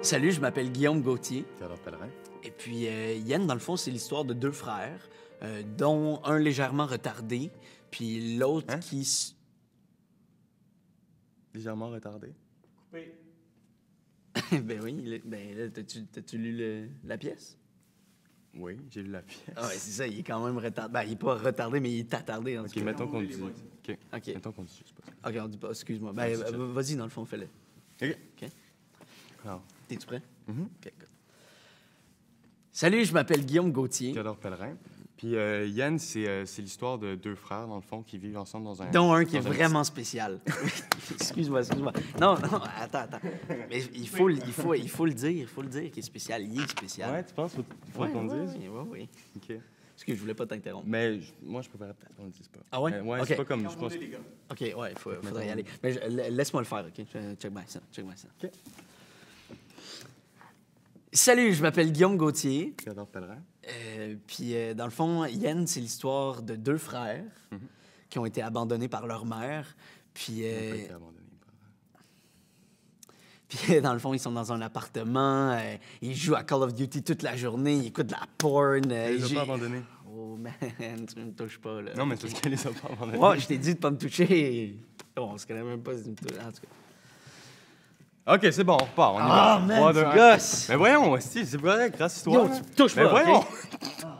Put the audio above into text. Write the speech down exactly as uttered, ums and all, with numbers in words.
Salut, je m'appelle Guillaume Gauthier. Théodore Pellerin. Et puis, euh, Yann, dans le fond, c'est l'histoire de deux frères, euh, dont un légèrement retardé, puis l'autre Hein? qui... s- Légèrement retardé. Coupé. ben oui, le- ben là, t'as-tu, t'as-tu lu le- la pièce? Oui, j'ai lu la pièce. Ah ouais, c'est ça, il est quand même retardé. Ben, il est pas retardé, mais il est attardé, en Ok, tout cas. mettons qu'on les dit. boys. Ok. OK. Mettons qu'on dit juste pas. OK, on dit pas, excuse-moi. Ben, Vas-y, euh, check. vas-y, dans le fond, fais-le. Ok. OK? Alors. T'es-tu prêt? Mhm. OK, good. Salut, je m'appelle Guillaume Gauthier, Théodore Pellerin. Puis euh, Yann, c'est euh, c'est l'histoire de deux frères, dans le fond, qui vivent ensemble dans un. dont un qui est dans un vraiment spécial. excuse-moi, excuse-moi. Non, non, attends, attends. Mais il faut, le- il faut, il faut le dire, il faut le dire qu'il est spécial. Il est petit- spécial. Ouais, tu penses qu'il faut, faut Ouais, qu'on le ouais, dise? Oui, oui, oui. Ok. Excuse, je voulais pas t'interrompre. Mais je- moi, je préférais peut-être qu'on le dise pas. Ah ouais? Euh, ouais, Ok. c'est pas comme. Je pense. Calmons-les, les gars. OK, ouais, il faut, faudrait y Mettons- aller. Mais je- la- laisse-moi le faire, OK? Je- Check bien ça, check bien ça. Ok. Salut, je m'appelle Guillaume Gauthier. Théodore Pellerin. Euh, puis, euh, dans le fond, Yann, c'est l'histoire de deux frères Mhm. qui ont été abandonnés par leur mère. Puis, Ils n'ont pas euh, été abandonnés. puis dans le fond, ils sont dans un appartement. euh, ils jouent à Call of Duty toute la journée. Ils écoutent de la porn. euh, Ils les ont j'ai- pas abandonnés. Oh, man, tu me touches pas, là. Non, mais c'est parce qu'ils les ont pas abandonnés. Ouais, je t'ai dit de pas me toucher. Bon, on se connaît même pas si tu me touches. En tout cas. Ok, c'est bon, on repart. On y Ah, va. man, Trois, tu deux, un. gosses! Mais voyons, hostie, c'est correct, grâce à toi. Yo, tu me touches Mais pas, voyons! OK?